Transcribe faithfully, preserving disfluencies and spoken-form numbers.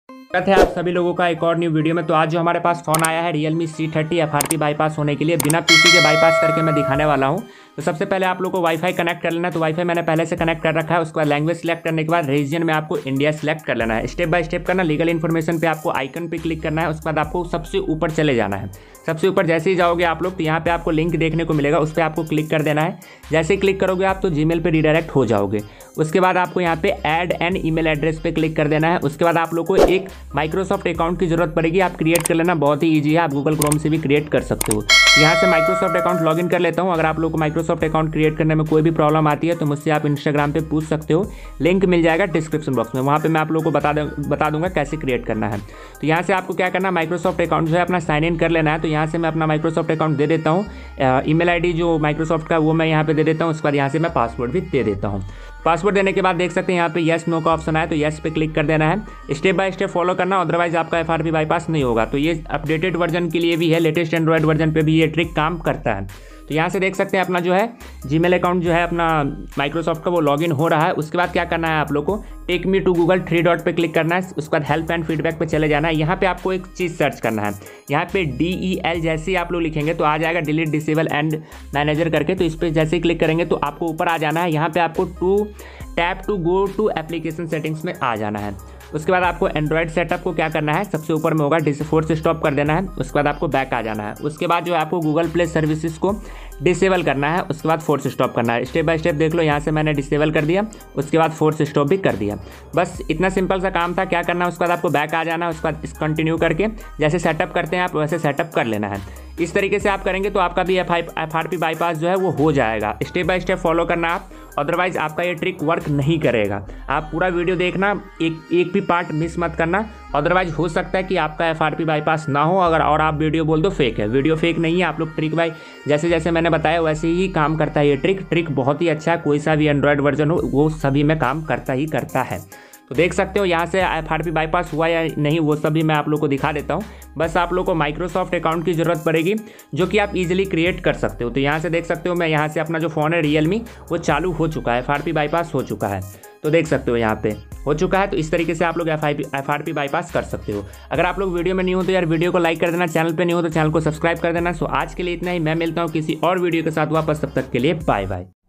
स्वागत है आप सभी लोगों का एक और न्यू वीडियो में। तो आज जो हमारे पास फ़ोन आया है Realme C thirty F R P bypass होने के लिए बिना पीसी के बाईपास करके मैं दिखाने वाला हूं। तो सबसे पहले आप लोगों को वाईफाई कनेक्ट कर लेना है। तो वाईफाई मैंने पहले से कनेक्ट कर रखा है। उसके बाद लैंग्वेज सेलेक्ट करने के बाद रीजन में आपको इंडिया सेलेक्ट कर लेना है। स्टेप बाय स्टेप करना, लीगल इन्फॉर्मेशन पे आपको आइकन पे क्लिक करना है। उसके बाद आपको सबसे ऊपर चले जाना है। सबसे ऊपर जैसे ही जाओगे आप लोग तो यहाँ पे आपको लिंक देखने को मिलेगा, उस पर आपको क्लिक कर देना है। जैसे ही क्लिक करोगे आप तो जीमेल पे रिडायरेक्ट हो जाओगे। उसके बाद आपको यहाँ पे ऐड एन ईमेल एड्रेस पे क्लिक कर देना है। उसके बाद आप लोग को एक माइक्रोसॉफ्ट अकाउंट की जरूरत पड़ेगी, आप क्रिएट कर लेना, बहुत ही ईजी है, आप गूगल क्रोम से भी क्रिएट कर सकते हो। यहाँ से माइक्रोसॉफ्ट अकाउंट लॉगिन कर लेता हूँ। अगर आप लोग को माइक्रोसॉफ्ट अकाउंट क्रिएट करने में कोई भी प्रॉब्लम आती है तो मुझसे आप इंस्टाग्राम पे पूछ सकते हो, लिंक मिल जाएगा डिस्क्रिप्शन बॉक्स में, वहाँ पे मैं आप लोगों को बता बता दूंगा कैसे क्रिएट करना है। तो यहाँ से आपको क्या करना है, माइक्रोसॉफ्ट अकाउंट जो है अपना साइन इन कर लेना है। तो यहाँ से मैं अपना माइक्रोसॉफ्ट अकाउंट दे देता हूँ, ईमेल आईडी जो माइक्रोसॉफ्ट का वो मैं यहाँ पे दे देता हूँ। उसके बाद यहाँ से मैं पासवर्ड भी दे देता हूँ। पासवर्ड देने के बाद देख सकते हैं यहाँ पे येस नो का ऑप्शन है, तो येस पे क्लिक कर देना है। स्टेप बाय स्टेप फॉलो करना, अदरवाइज आपका एफ आर पी बाईपास नहीं होगा। तो ये अपडेटेड वर्जन के लिए भी है, लेटेस्ट एंड्रॉयड वर्जन पे भी ये ट्रिक काम करता है। तो यहाँ से देख सकते हैं अपना जो है जीमेल अकाउंट जो है अपना माइक्रोसॉफ्ट का वो लॉगिन हो रहा है। उसके बाद क्या करना है आप लोग को, take me to Google three dot पे क्लिक करना है। उसके बाद हेल्प एंड फीडबैक पे चले जाना है। यहाँ पे आपको एक चीज़ सर्च करना है, यहाँ पे डी ई एल जैसे ही आप लोग लिखेंगे तो आ जाएगा डिलीट डिसेबल एंड मैनेजर करके। तो इस पर जैसे ही क्लिक करेंगे तो आपको ऊपर आ जाना है। यहाँ पे आपको to tap to go to application settings में आ जाना है। उसके बाद आपको एंड्रॉयड सेटअप को क्या करना है, सबसे ऊपर में होगा फोर्स स्टॉप कर देना है। उसके बाद आपको बैक आ जाना है। उसके बाद जो है आपको गूगल प्ले सर्विसेज को डिसेबल करना है। उसके बाद फोर्स स्टॉप करना है। स्टेप बाय स्टेप देख लो, यहाँ से मैंने डिसेबल कर दिया, उसके बाद फोर्स स्टॉप भी कर दिया। बस इतना सिंपल सा काम था। क्या करना है, उसके बाद आपको बैक आ जाना है। उसके बाद इस कंटिन्यू करके जैसे सेटअप करते हैं आप वैसे सेटअप कर लेना है। इस तरीके से आप करेंगे तो आपका भी एफ आर पी बाईपास जो है वो हो जाएगा। स्टेप बाय स्टेप फॉलो करना आप, अदरवाइज आपका ये ट्रिक वर्क नहीं करेगा। आप पूरा वीडियो देखना, एक एक भी पार्ट मिस मत करना, अदरवाइज हो सकता है कि आपका एफ आर पी बाईपास ना हो। अगर और आप वीडियो बोल दो फेक है, वीडियो फेक नहीं है। आप लोग ट्रिक बाई जैसे जैसे मैंने बताया वैसे ही काम करता है ये ट्रिक। ट्रिक बहुत ही अच्छा है, कोई सा भी एंड्रॉयड वर्जन हो वो सभी में काम करता ही करता है। तो देख सकते हो यहाँ से एफ आर पी बाईपास हुआ या नहीं वो सभी मैं आप लोग को दिखा देता हूँ। बस आप लोग को माइक्रोसॉफ्ट अकाउंट की ज़रूरत पड़ेगी जो कि आप इजीली क्रिएट कर सकते हो। तो यहाँ से देख सकते हो मैं यहाँ से अपना जो फ़ोन है Realme वो चालू हो चुका है, एफ आर पी बाईपास हो चुका है। तो देख सकते हो यहाँ पे हो चुका है। तो इस तरीके से आप लोग एफ आर पी बाईपास कर सकते हो। अगर आप लोग वीडियो में नहीं हो तो यार वीडियो को लाइक कर देना, चैनल पे नहीं हो तो चैनल को सब्सक्राइब कर देना। सो आज के लिए इतना ही, मैं मिलता हूँ किसी और वीडियो के साथ वापस, तब तक के लिए बाय बाय।